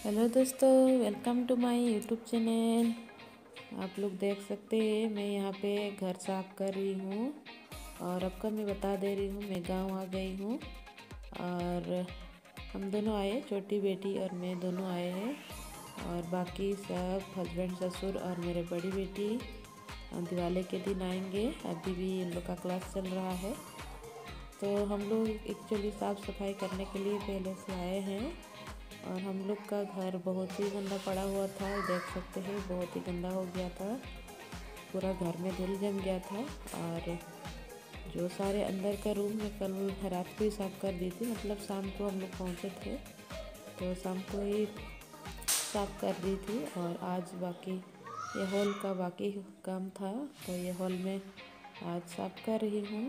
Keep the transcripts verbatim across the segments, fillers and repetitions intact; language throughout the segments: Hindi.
हेलो दोस्तों, welcome to my YouTube channel. आप लोग देख सकते हैं मैं यहाँ पे घर साफ कर रही हूँ। और आपको मैं बता दे रही हूँ मैं गांव आ गई हूँ। और हम दोनों आए, छोटी बेटी और मैं दोनों आए हैं। और बाकी सब हस्बैंड, ससुर और मेरे बड़ी बेटी दिवाली के दिन आएंगे। अभी भी इन लोग का क्लास चल रहा है, तो हम लोग एक्चुअली साफ़ सफाई करने के लिए पहले से आए हैं। और हम लोग का घर बहुत ही गंदा पड़ा हुआ था, देख सकते हैं बहुत ही गंदा हो गया था। पूरा घर में धूल जम गया था। और जो सारे अंदर का रूम में कल रात को ही साफ़ कर दी थी, मतलब शाम को हम लोग पहुँचे थे तो शाम को ही साफ़ कर दी थी। और आज बाकी ये हॉल का बाकी काम था, तो ये हॉल में आज साफ़ कर रही हूँ।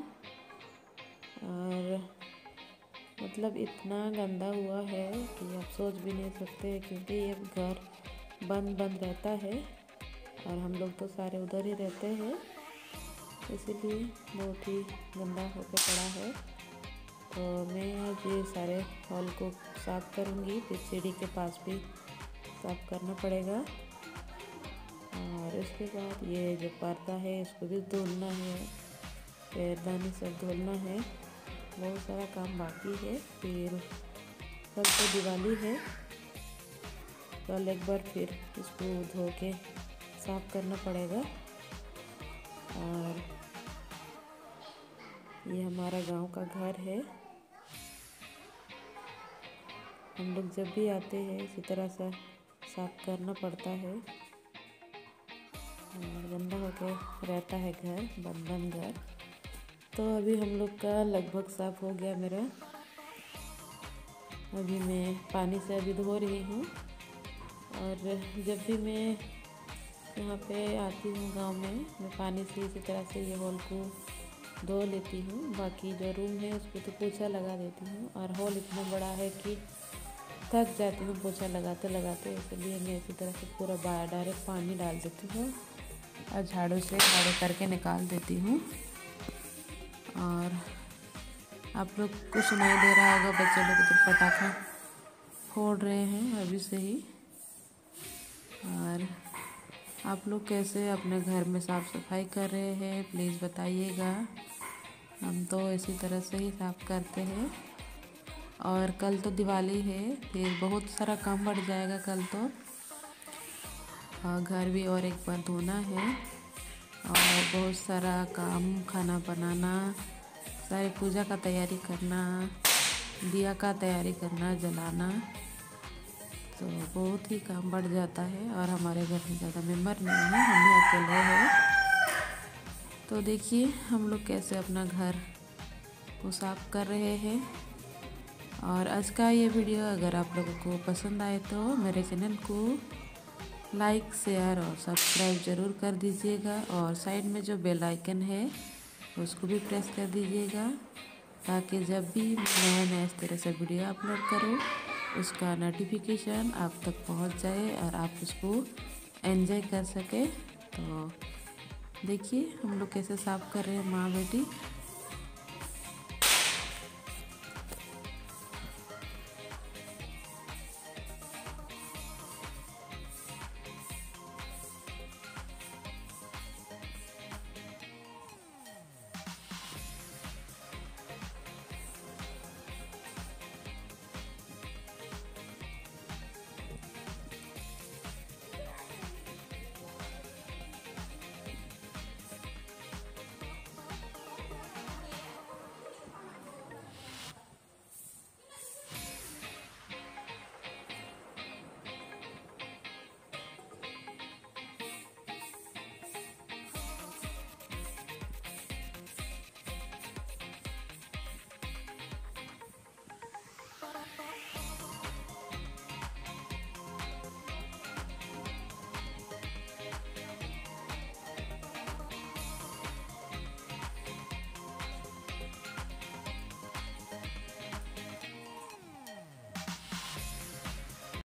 और मतलब इतना गंदा हुआ है कि आप सोच भी नहीं सकते, क्योंकि ये घर बंद बंद रहता है और हम लोग तो सारे उधर ही रहते हैं, इसीलिए बहुत ही गंदा होकर पड़ा है। तो मैं आज ये सारे हॉल को साफ़ करूँगी, फिर सीढ़ी के पास भी साफ़ करना पड़ेगा। और उसके बाद ये जो पर्दा है इसको भी धुलना है, पैरदानी सब धुलना है। बहुत सारा काम बाकी है। फिर कल तो दिवाली है, कल एक बार फिर इसको धो के साफ़ करना पड़ेगा। और ये हमारा गांव का घर है। हम लोग जब भी आते हैं इसी तरह से साफ़ करना पड़ता है। और गंदा होके रहता है घर, बंद बंद घर। तो अभी हम लोग का लगभग साफ़ हो गया मेरा। अभी मैं पानी से अभी धो रही हूँ। और जब भी मैं यहाँ पे आती हूँ गांव में, मैं पानी से इसी तरह से ये हॉल को धो लेती हूँ। बाकी जो रूम है उसको तो पोछा लगा देती हूँ। और हॉल इतना बड़ा है कि थक जाती हूँ पोछा लगाते लगाते, इसलिए मैं इसी तरह से पूरा बाहर डायरेक्ट पानी डाल देती हूँ और झाड़ू से झाड़ू करके निकाल देती हूँ। और आप लोग को सुनाई दे रहा होगा बच्चे लोग इधर पटाखा फोड़ रहे हैं अभी से ही। और आप लोग कैसे अपने घर में साफ़ सफाई कर रहे हैं प्लीज़ बताइएगा। हम तो इसी तरह से ही साफ़ करते हैं। और कल तो दिवाली है, फिर बहुत सारा काम बढ़ जाएगा कल तो। और घर भी और एक बार धोना है और बहुत सारा काम, खाना बनाना, सारी पूजा का तैयारी करना, दिया का तैयारी करना, जलाना, तो बहुत ही काम बढ़ जाता है। और हमारे घर में ज़्यादा मेम्बर नहीं है, हम ही अकेले हैं। तो देखिए हम लोग कैसे अपना घर को साफ़ कर रहे हैं। और आज का ये वीडियो अगर आप लोगों को पसंद आए तो मेरे चैनल को लाइक, शेयर और सब्सक्राइब ज़रूर कर दीजिएगा। और साइड में जो बेल आइकन है उसको भी प्रेस कर दीजिएगा, ताकि जब भी नया नया इस तरह से वीडियो अपलोड करूँ उसका नोटिफिकेशन आप तक पहुंच जाए और आप उसको एंजॉय कर सके। तो देखिए हम लोग कैसे साफ़ कर रहे हैं माँ बेटी।